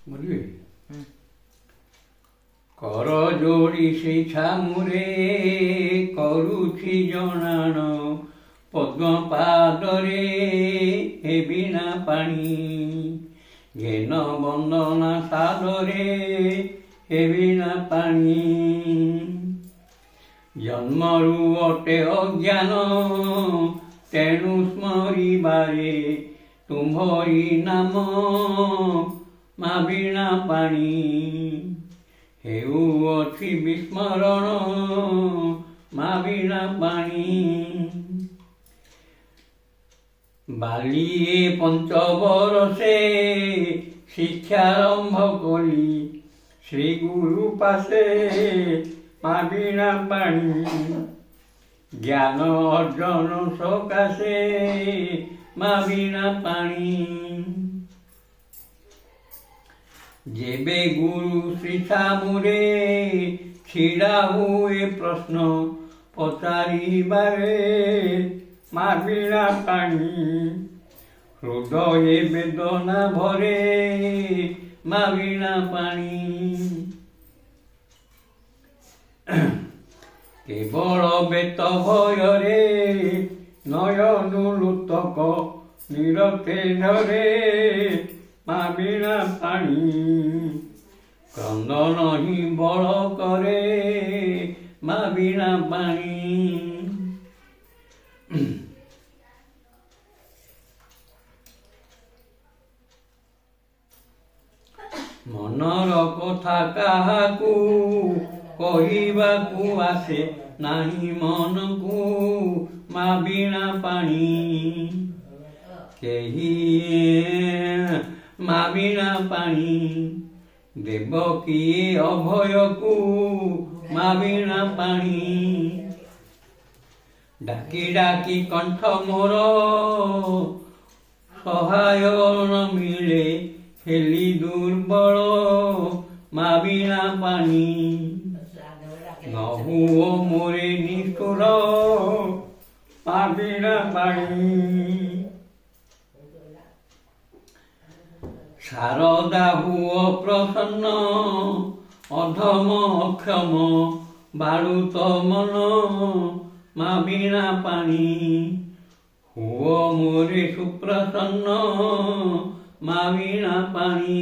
ବୁଝିଲେ कर जोड़ी से छामुरे करुछि जनाण पद्म पादरे हे बिना पानी घेन बंदना सादरे हे बिना पानी जन्मरु अटे अज्ञान तेणु स्मरिबारे तुम्हरी नाम मा बिना पानी हेउ अछि विस्मरण मा बिना पानी बालिए पंचवर्षे शिक्षारंभ कली श्री गुरु पासे मा बिना पानी ज्ञान अर्जन सकाशे मा बिना पानी जेबे गुरु श्री छामुरे छिड़ा हुए प्रश्न पचारिबारे मा बिना पानी हृदय वेदना भरे मा बिना पानी केवल बेत भयरे नयनु लुतक निरते धरे मा बिना पानी क्रंदन ही बल करे मा बिना पानी मनर कथा काहाकू कहिबाकू आसे नाही मन को मा बिना पानी केही मा बिना पानी देवकी अभय को मा बिना पानी डाकी डाकी कंठ मोर सहाय न मिले हेली दुर्बल मा बिना पानी न हुओ मोरे निष्ठुर मा बिना पानी शारदा हुओ प्रसन्न अधम अक्षम बारुत मन मा बिना पानी हुओ मोरे सुप्रसन्न मा बिना पानी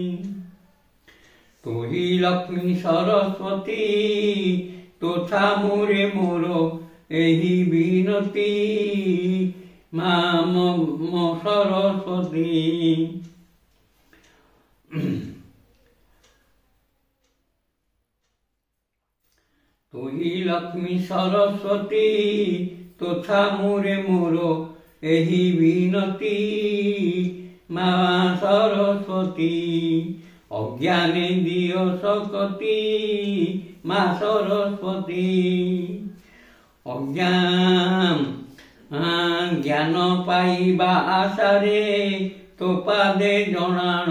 तू ही लक्ष्मी सरस्वती तोथा मोरे मोरो एही विनती मा सरस्वती तू ही लक्ष्मी सरस्वती तोथा मोरे मोरो एही विनती मा सरस्वती अज्ञाने दियो सकती मा सरस्वती ज्ञान पाइबा आशारे तो पादे जनाण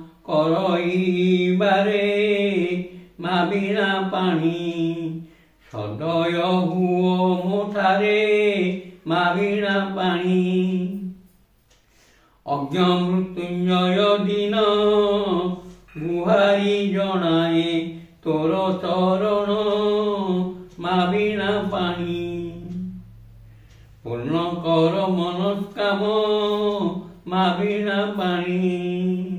करइबारे मा बिना पानी सदय हुओ मोठारे मा बिना पानी अज्ञ मृत्युंजय दिन गुहारी जनाए तोर चरण मा बिना पानी पूर्ण कर मनस्काम मा बिना पानी।